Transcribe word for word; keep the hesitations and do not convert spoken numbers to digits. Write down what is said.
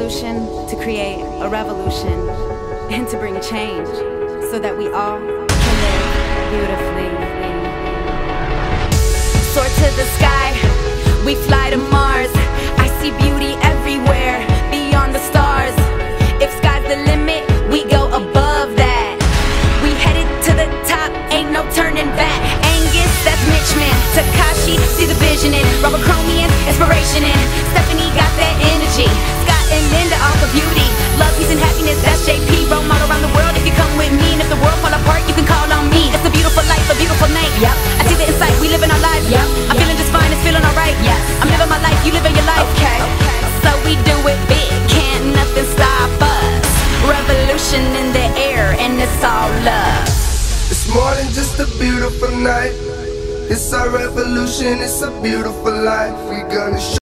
solution to create a revolution and to bring change so that we all can live beautifully. Soar to the sky, we fly to Mars. I see beauty everywhere, beyond the stars. If sky's the limit, we go above that. We headed to the top, ain't no turning back. Angus, that's Mitchman. Takashi, see the vision in. Robert Chromian, inspiration in. Stephanie got that energy. Scott and Linda, all for beauty. Love, peace, and happiness, that's J P. Role model around the world if you come with me. And if the world fall apart, you can call on me. It's a beautiful life, a beautiful night. Yep. I see the insight, we living our lives. Yep. I'm feeling just fine, it's feeling alright. Yes. I'm living my life, you living your life. Okay. Okay. So we do it big, can't nothing stop us. Revolution in the air, and it's all love. It's more than just a beautiful night. It's our revolution, it's a beautiful life. We gonna show